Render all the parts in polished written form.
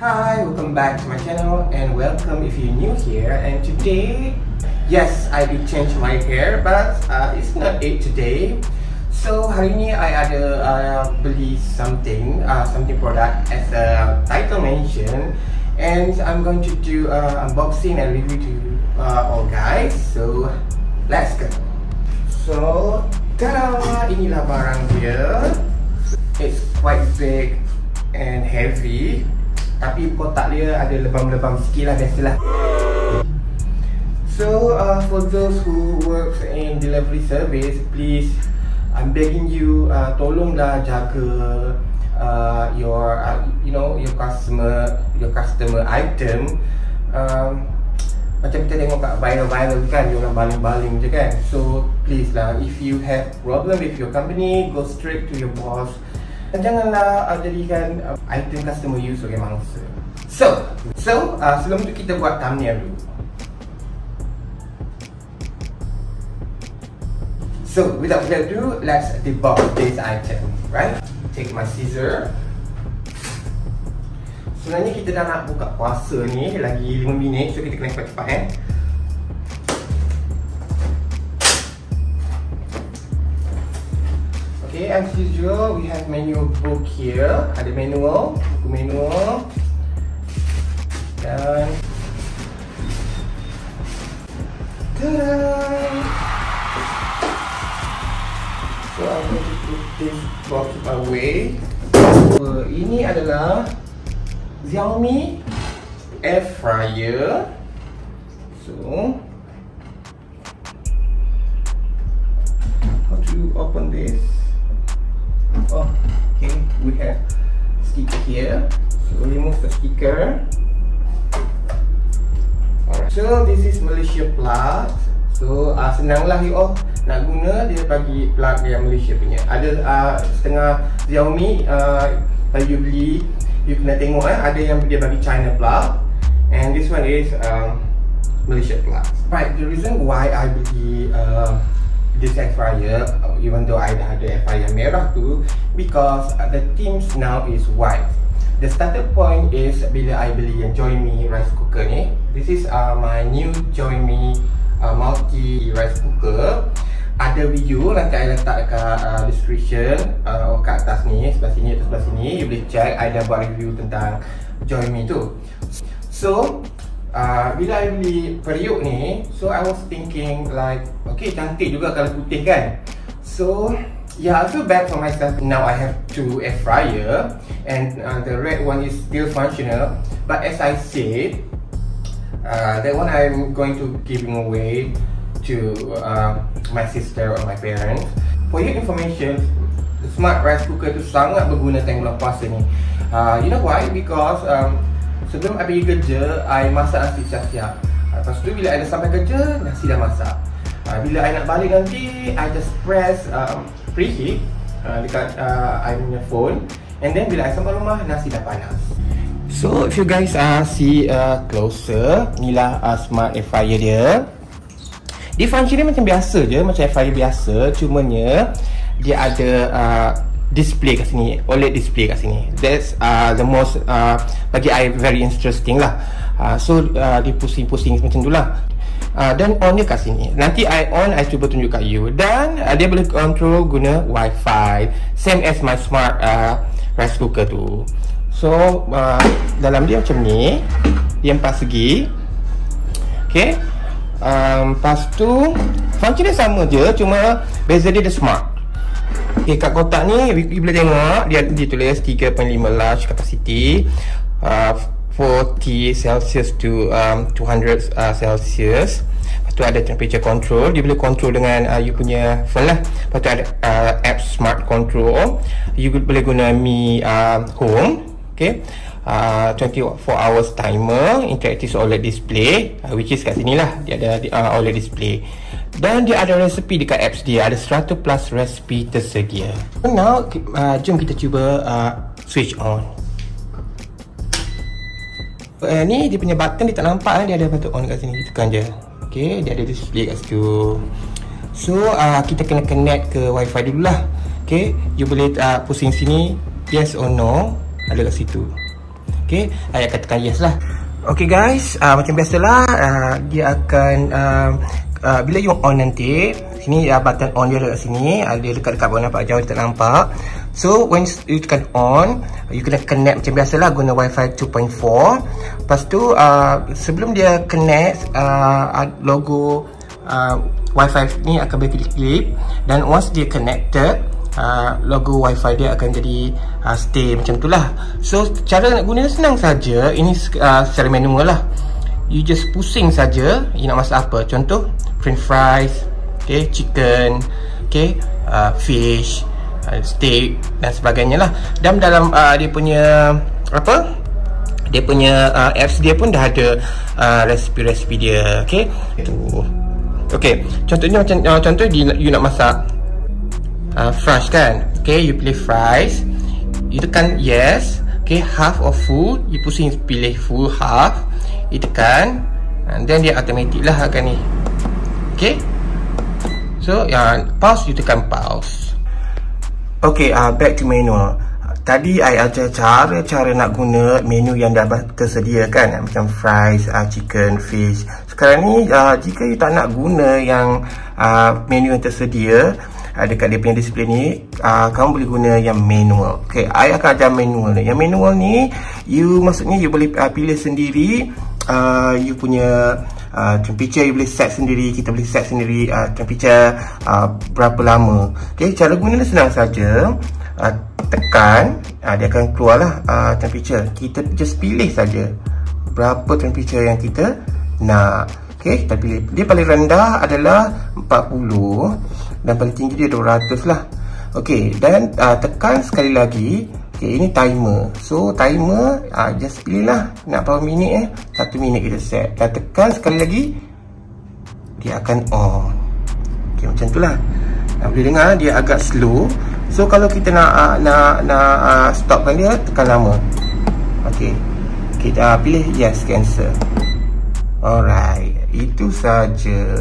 Hi, welcome back to my channel and welcome if you're new here. And today, yes, I did change my hair, but it's not it today. So hari ni I ada beli something product as a title mention, and I'm going to do unboxing and review to all guys. So let's go. So tada, inilah barang dia. It's quite big and heavy, tapi kotak dia ada lebam-lebam sikit lah, biasalah. So for those who work in delivery service, please, I'm begging you, tolonglah jaga your your customer item. Macam kita tengok kat viral kan, dia orang baling-baling je kan. So please lah, if you have problem with your company, go straight to your boss. Dan janganlah jadikan item customer you sebagai mangsa. So sebelum tu kita buat thumbnail dulu. So without further ado, let's debug this item, right? Take my scissor. Sebenarnya kita dah nak buka puasa ni, lagi 5 minit, so kita kena cepat-cepat Okay, as usual, we have manual book here. Ada manual, buku manual. Dan tada! So I'm going to put this box away. Ini adalah Xiaomi air fryer. So how to open this? Oh, okay, we have sticker here. So remove the sticker. Alright, so this is Malaysia plug. So senanglah you all nak guna, dia bagi plug yang Malaysia punya. Ada setengah Xiaomi kalau you beli, you kena tengok ada yang dia bagi China plug, and this one is Malaysia plug. Right, the reason why I beli this air fryer, even though I dah ada air fryer merah tu, because the themes now is white. The starter point is bila I beli yang Joyme rice cooker ni. This is my new Joyme multi rice cooker. Ada video nanti I letak dekat description kat atas ni, sebelah sini atau sebelah sini. You boleh check, I dah buat review tentang Joyme tu. So bila I beli periuk ni, so I was thinking like, okay, cantik juga kalau putih kan. So yeah, I feel bad for myself. Now I have 2 air fryer, and the red one is still functional. But as I said, that one I'm going to giving away to my sister or my parents. For your information, the smart rice cooker tu sangat berguna time bulan puasa ni. You know why? Because sebelum I pergi kerja, I masak nasi siap-siap. Lepas tu bila I dah sampai kerja, nasi dah masak. Bila I nak balik nanti, I just press preheat dekat I punya phone, and then bila I sampai rumah, nasi dah panas. So if you guys see closer, inilah smart air fryer dia. Dia function dia macam biasa je, macam air fryer biasa, cumanya dia ada display kat sini, OLED display kat sini. That's the most bagi I very interesting lah. So dia pusing-pusing macam tu lah. Dan on dia kat sini. Nanti I on, I cuba tunjuk kat you. Dan dia boleh control guna wifi, same as my smart rice cooker tu. So dalam dia macam ni, dia 4 segi. Okay. Lepas tu function dia sama je, cuma beza dia smart. Okay, kat kotak ni you boleh tengok dia tulis 3.5 large capacity, 40 Celsius to 200 Celsius. Lepas tu ada temperature control, dia boleh control dengan you punya phone lah. Lepas tu ada app smart control, you boleh guna Mi Home. Okay, 24 hours timer, interactive OLED display, which is kat sini lah, dia ada OLED display. Dan dia ada resepi dekat apps dia, ada 100 plus resepi tersedia. Now jom kita cuba switch on. Ni dia punya button, dia tak nampak dia ada button on kat sini, tekan je. Okay, dia ada display kat situ. So kita kena connect ke wifi dulu lah. Okay, you boleh pusing sini, yes or no, ada kat situ. Okay, I akan tekan yes lah. Okay guys, macam biasalah, dia akan bila you on nanti, sini button on dia dekat sini, dia dekat-dekat bawah, nampak jauh dia tak nampak. So when you tekan on, you kena connect macam biasalah guna Wi-Fi 2.4. Lepas tu sebelum dia connect, logo Wi-Fi ni akan berkelip-kelip, dan once dia connected, logo Wi-Fi dia akan jadi stay macam tu lah. So cara nak guna senang saja. Ini secara manual lah. You just pusing saja you nak masak apa. Contoh french fries, okay, chicken, okay, fish, steak dan sebagainya lah. Dan dalam dia punya apa, dia punya apps dia pun dah ada resipi-resipi dia. Okay, okay, contohnya macam contoh you nak masak fries kan. Okay, you pilih fries, you tekan yes. Okay, half or full, you pusing pilih full half, you tekan, and then dia automatic lah akan ni. Okay, so pause, you tekan pause. Okay, back to manual. Tadi I ajar cara-cara nak guna menu yang dah tersedia kan, macam fries, chicken, fish. Sekarang ni jika you tak nak guna yang menu yang tersedia dekat dia punya display ni, kamu boleh guna yang manual. Okay, I akan ajar manual ni. Yang manual ni, maksudnya you boleh pilih sendiri you punya temperature, you boleh set sendiri, kita boleh set sendiri temperature berapa lama. Okay, cara guna ni senang saja. Tekan, dia akan keluarlah temperature. Kita just pilih saja berapa temperature yang kita nak. Okay, kita pilih. Dia paling rendah adalah 40 dan paling tinggi dia 200 lah. Okay, dan tekan sekali lagi. Okay, ini timer. So timer just pilih lah nak berapa minit 1 minit kita set. Dan tekan sekali lagi, dia akan on. Okay, macam tu lah. Boleh dengar dia agak slow. So kalau kita nak stopkan dia, tekan lama. Okay, kita pilih yes, cancel. Alright, itu saja.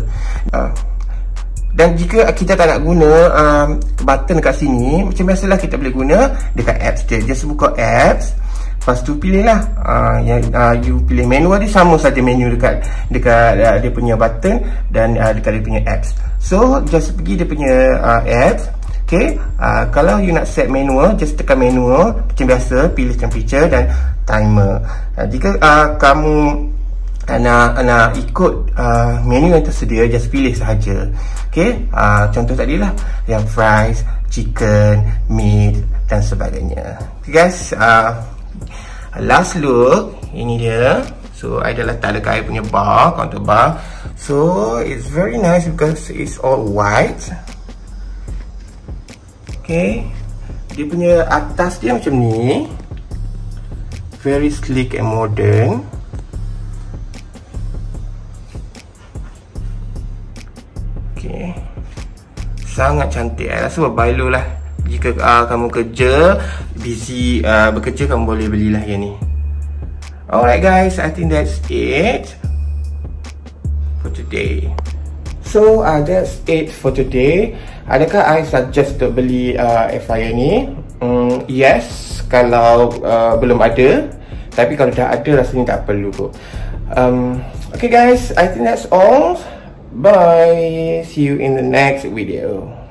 Dan jika kita tak nak guna button dekat sini, macam biasalah kita boleh guna dekat apps dia. Just buka apps, lepas tu pilihlah you pilih menu dia, sama saja menu dekat dia punya button dan dekat dia punya apps. So just pergi dia punya apps. Okay, kalau you nak set manual, just tekan manual macam biasa, pilih temperature dan timer. Jika kamu nak ikut menu yang tersedia, just pilih sahaja. Okay, contoh tadi lah yang fries, chicken, meat dan sebagainya. Okay guys, last look, ini dia. So I dah letak dekat I punya bar, counter bar. So it's very nice because it's all white. Okay, dia punya atas dia macam ni, very sleek and modern. Okay, sangat cantik. I rasa berbaloi lah. Jika kamu kerja, busy bekerja, kamu boleh belilah yang ni. Alright guys, I think that's it for today. So that's it for today. Adakah I suggest untuk beli air fryer ni? Yes, kalau belum ada. Tapi kalau dah ada, rasanya tak perlu kot. Okay guys, I think that's all. Bye. See you in the next video.